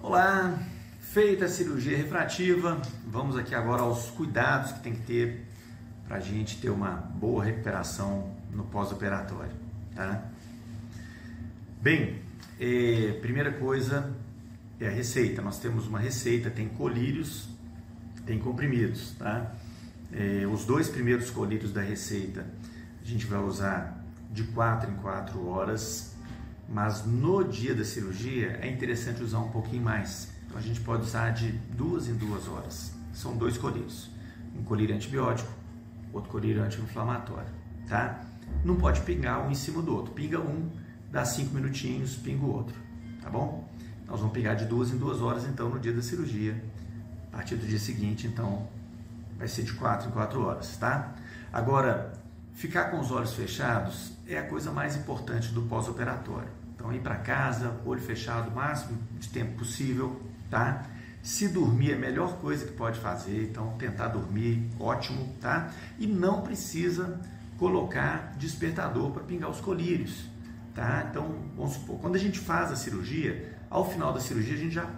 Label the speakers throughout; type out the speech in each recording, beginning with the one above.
Speaker 1: Olá, feita a cirurgia refrativa, vamos aqui agora aos cuidados que tem que ter para a gente ter uma boa recuperação no pós-operatório, tá? Bem, primeira coisa é a receita. Nós temos uma receita, tem colírios, tem comprimidos, tá? Os dois primeiros colírios da receita a gente vai usar de 4 em 4 horas, mas no dia da cirurgia é interessante usar um pouquinho mais. Então a gente pode usar de 2 em 2 horas. São dois colírios, um colírio antibiótico, outro colírio anti-inflamatório, tá? Não pode pingar um em cima do outro. Pinga um, dá 5 minutinhos, pinga o outro, tá bom? Nós vamos pegar de 2 em 2 horas então no dia da cirurgia. A partir do dia seguinte, então, vai ser de 4 em 4 horas, tá? Agora, ficar com os olhos fechados é a coisa mais importante do pós-operatório. Então, ir para casa, olho fechado o máximo de tempo possível, tá? Se dormir é a melhor coisa que pode fazer, então tentar dormir, ótimo, tá? E não precisa colocar despertador para pingar os colírios, tá? Então, vamos supor, quando a gente faz a cirurgia, ao final da cirurgia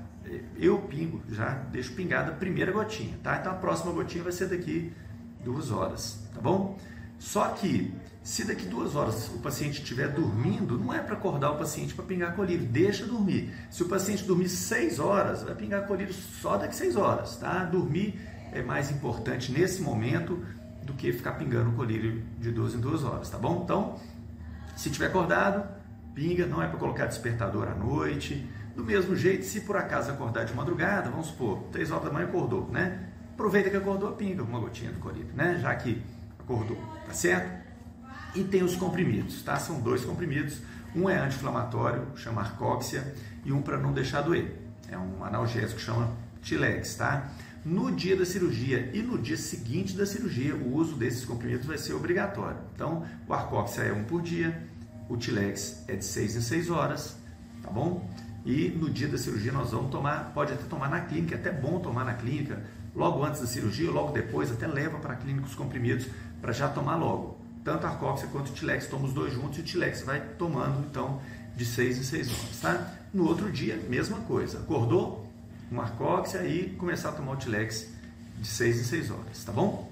Speaker 1: eu pingo, já deixo pingada a primeira gotinha, tá? Então a próxima gotinha vai ser daqui 2 horas, tá bom? Só que, se daqui 2 horas o paciente estiver dormindo, não é para acordar o paciente para pingar colírio, deixa dormir. Se o paciente dormir 6 horas, vai pingar colírio só daqui 6 horas, tá? Dormir é mais importante nesse momento do que ficar pingando colírio de 2 em 2 horas, tá bom? Então, se estiver acordado, pinga, não é para colocar despertador à noite. Do mesmo jeito, se por acaso acordar de madrugada, vamos supor, 3 horas da manhã acordou, né? Aproveita que acordou, pinga uma gotinha do colírio, né? Já que acordou, tá certo? E tem os comprimidos, tá? São 2 comprimidos, um é anti-inflamatório, chama Arcóxia, e um para não deixar doer. É um analgésico, chama Tilex, tá? No dia da cirurgia e no dia seguinte da cirurgia, o uso desses comprimidos vai ser obrigatório. Então, o Arcóxia é 1 por dia, o Tilex é de 6 em 6 horas, tá bom? E no dia da cirurgia nós vamos tomar, pode até tomar na clínica, é até bom tomar na clínica, logo antes da cirurgia, logo depois, até leva para a clínica os comprimidos para já tomar logo. Tanto a Arcóxia quanto o Tilex, toma os dois juntos e o Tilex vai tomando então de 6 em 6 horas, tá? No outro dia, mesma coisa, acordou, uma Arcóxia e começar a tomar o Tilex de 6 em 6 horas, tá bom?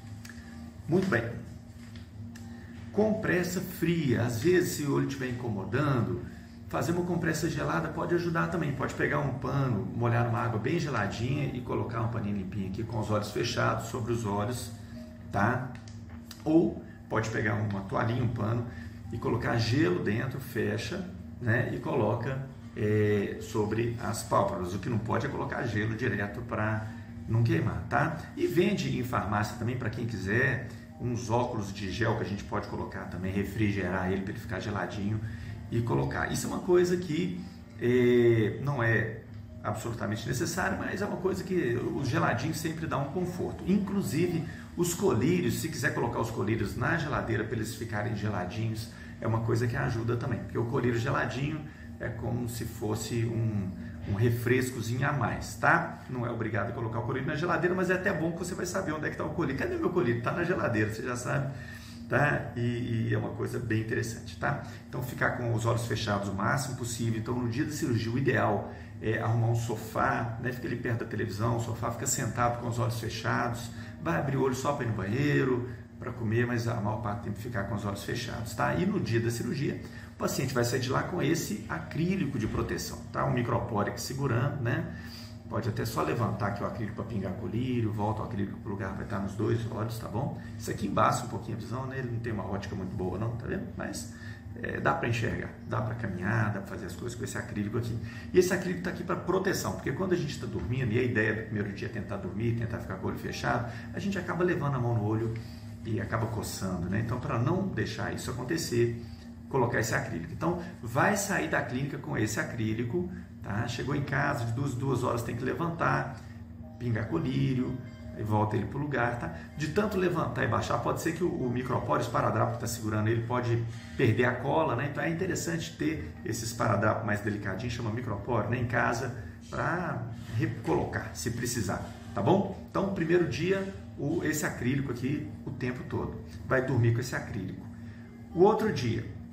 Speaker 1: Muito bem. Compressa fria, às vezes se o olho estiver incomodando, fazer uma compressa gelada pode ajudar também. Pode pegar um pano, molhar numa água bem geladinha e colocar um paninho limpinho aqui com os olhos fechados sobre os olhos, tá? Ou pode pegar uma toalhinha, um pano e colocar gelo dentro, fecha, né? E coloca sobre as pálpebras. O que não pode é colocar gelo direto para não queimar, tá? E vende em farmácia também para quem quiser uns óculos de gel que a gente pode colocar também, refrigerar ele para ele ficar geladinho e colocar. Isso é uma coisa que não é absolutamente necessário, mas é uma coisa que o geladinho sempre dá um conforto. Inclusive os colírios, se quiser colocar os colírios na geladeira para eles ficarem geladinhos, é uma coisa que ajuda também, porque o colírio geladinho é como se fosse um refrescozinho a mais, tá? Não é obrigado a colocar o colírio na geladeira, mas é até bom que você vai saber onde é que está o colírio. Cadê meu colírio? Está na geladeira, você já sabe. Tá? E é uma coisa bem interessante, tá? Então ficar com os olhos fechados o máximo possível. Então no dia da cirurgia o ideal é arrumar um sofá, né? Fica ali perto da televisão, o sofá, fica sentado com os olhos fechados, vai abrir o olho só para ir no banheiro, para comer, mas a maior parte do tempo ficar com os olhos fechados, tá? E no dia da cirurgia o paciente vai sair de lá com esse acrílico de proteção, tá? Um micropórex segurando, né? Pode até só levantar aqui o acrílico para pingar colírio, volta o acrílico para o lugar, vai estar nos 2 olhos, tá bom? Isso aqui embaça um pouquinho a visão, né? Ele não tem uma ótica muito boa não, tá vendo? Mas dá para enxergar, dá para caminhar, dá para fazer as coisas com esse acrílico aqui. E esse acrílico está aqui para proteção, porque quando a gente está dormindo, e a ideia do primeiro dia é tentar dormir, tentar ficar com o olho fechado, a gente acaba levando a mão no olho e acaba coçando, né? Então, para não deixar isso acontecer, colocar esse acrílico. Então, vai sair da clínica com esse acrílico, tá? Chegou em casa, de 2 horas tem que levantar, pingar colírio, e volta ele para o lugar, tá? De tanto levantar e baixar, pode ser que o micropóreo, o esparadrapo que está segurando ele, pode perder a cola, né? Então é interessante ter esse esparadrapo mais delicadinho, chama micropóreo, né? Em casa, para recolocar, se precisar, tá bom? Então, primeiro dia, esse acrílico aqui o tempo todo. Vai dormir com esse acrílico. O outro dia,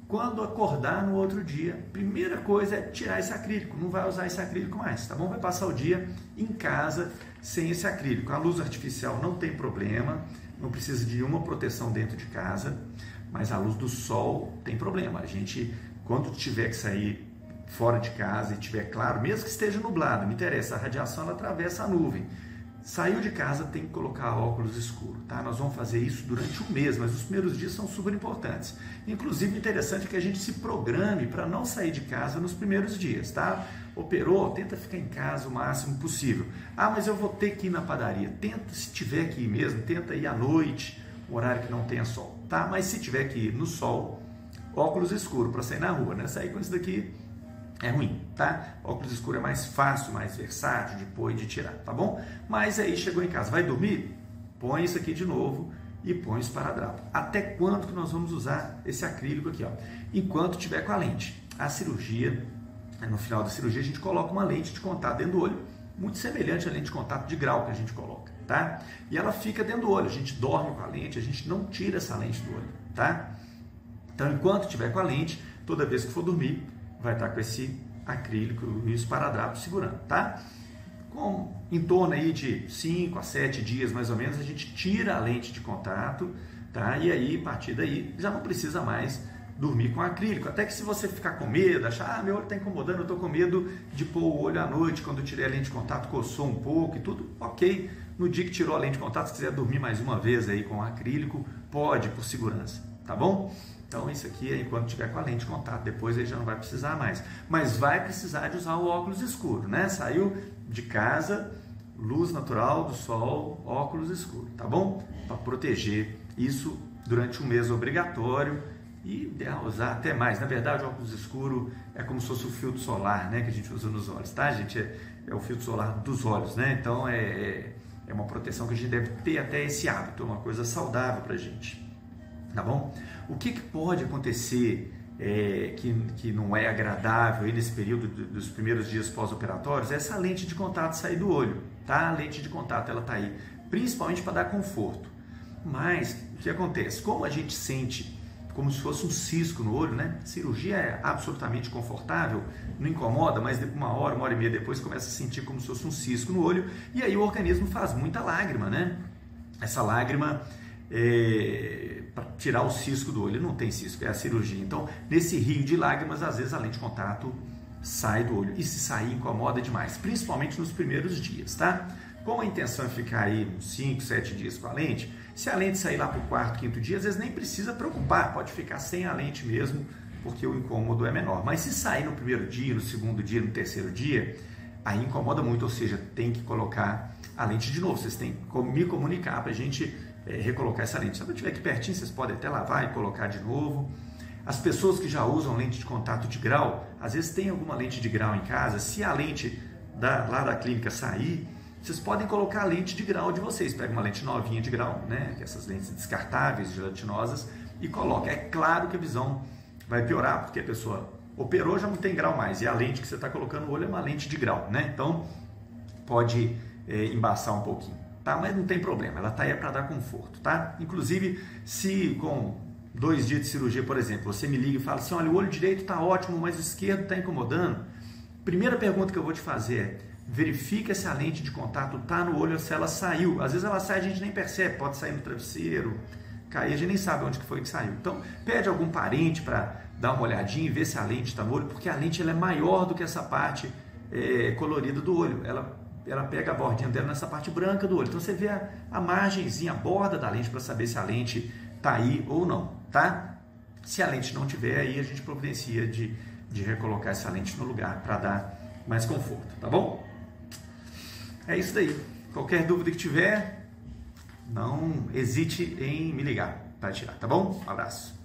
Speaker 1: quando acordar no outro dia, primeira coisa é tirar esse acrílico, não vai usar esse acrílico mais, tá bom? Vai passar o dia em casa sem esse acrílico. A luz artificial não tem problema, não precisa de nenhuma proteção dentro de casa, mas a luz do sol tem problema. A gente, quando tiver que sair fora de casa e tiver claro, mesmo que esteja nublado, não interessa, a radiação ela atravessa a nuvem. Saiu de casa, tem que colocar óculos escuros, tá? Nós vamos fazer isso durante um mês, mas os primeiros dias são super importantes. Inclusive, interessante que a gente se programe para não sair de casa nos primeiros dias, tá? Operou, tenta ficar em casa o máximo possível. Ah, mas eu vou ter que ir na padaria. Tenta, se tiver que ir mesmo, tenta ir à noite, um horário que não tenha sol, tá? Mas se tiver que ir no sol, óculos escuros para sair na rua, né? Sair com isso daqui é ruim, tá? Óculos escuro é mais fácil, mais versátil de pôr e de tirar, tá bom? Mas aí chegou em casa, vai dormir? Põe isso aqui de novo e põe o esparadrapo. Até quando que nós vamos usar esse acrílico aqui, ó? Enquanto tiver com a lente. A cirurgia, no final da cirurgia, a gente coloca uma lente de contato dentro do olho, muito semelhante à lente de contato de grau que a gente coloca, tá? E ela fica dentro do olho, a gente dorme com a lente, a gente não tira essa lente do olho, tá? Então, enquanto tiver com a lente, toda vez que for dormir, vai estar com esse acrílico e o esparadrapo segurando, tá? Em torno aí de 5 a 7 dias, mais ou menos, a gente tira a lente de contato, tá? E aí, a partir daí, já não precisa mais dormir com acrílico. Até que se você ficar com medo, achar, meu olho está incomodando, eu estou com medo de pôr o olho à noite, quando eu tirei a lente de contato, coçou um pouco e tudo, ok. No dia que tirou a lente de contato, se quiser dormir mais uma vez aí com acrílico, pode, por segurança, tá bom? Então isso aqui é enquanto tiver com a lente de contato, depois aí já não vai precisar mais. Mas vai precisar de usar o óculos escuro, né? Saiu de casa, luz natural do sol, óculos escuro, tá bom? Para proteger isso durante um mês obrigatório e ideal usar até mais. Na verdade, o óculos escuro é como se fosse o filtro solar, né? Que a gente usa nos olhos, tá, gente? É o filtro solar dos olhos, né? Então é uma proteção que a gente deve ter até esse hábito, é uma coisa saudável pra gente. Tá bom? O que pode acontecer que não é agradável aí nesse período dos primeiros dias pós-operatórios é essa lente de contato sair do olho, tá? A lente de contato ela tá aí principalmente para dar conforto. Mas o que acontece? Como a gente sente como se fosse um cisco no olho, né? A cirurgia é absolutamente confortável, não incomoda, mas depois uma hora e meia depois começa a sentir como se fosse um cisco no olho e aí o organismo faz muita lágrima, né? Essa lágrima para tirar o cisco do olho, não tem cisco, é a cirurgia. Então, nesse rio de lágrimas, às vezes a lente de contato sai do olho. E se sair, incomoda demais, principalmente nos primeiros dias, tá? Como a intenção é ficar aí uns 5, 7 dias com a lente, se a lente sair lá para o quarto, quinto dia, às vezes nem precisa preocupar, pode ficar sem a lente mesmo, porque o incômodo é menor. Mas se sair no primeiro dia, no segundo dia, no terceiro dia, aí incomoda muito, ou seja, tem que colocar a lente de novo. Vocês têm que me comunicar para a gente recolocar essa lente. Se eu estiver aqui pertinho, vocês podem até lavar e colocar de novo. As pessoas que já usam lente de contato de grau, às vezes tem alguma lente de grau em casa, se a lente lá da clínica sair, vocês podem colocar a lente de grau de vocês. Pega uma lente novinha de grau, né? Essas lentes descartáveis, gelatinosas, e coloca. É claro que a visão vai piorar, porque a pessoa operou, já não tem grau mais, e a lente que você está colocando no olho é uma lente de grau, né? Então, pode embaçar um pouquinho. Tá? Mas não tem problema, ela está aí para dar conforto, tá? Inclusive, se com 2 dias de cirurgia, por exemplo, você me liga e fala assim, olha, o olho direito está ótimo, mas o esquerdo está incomodando, primeira pergunta que eu vou te fazer é, verifica se a lente de contato está no olho ou se ela saiu. Às vezes ela sai, a gente nem percebe, pode sair no travesseiro, cair, a gente nem sabe onde que foi que saiu. Então, pede algum parente para dar uma olhadinha e ver se a lente está no olho, porque a lente ela é maior do que essa parte colorida do olho, ela pega a bordinha dela nessa parte branca do olho. Então você vê a margenzinha, a borda da lente para saber se a lente está aí ou não, tá? Se a lente não tiver, aí a gente providencia de recolocar essa lente no lugar para dar mais conforto, tá bom? É isso daí. Qualquer dúvida que tiver, não hesite em me ligar para tirar, tá bom? Um abraço.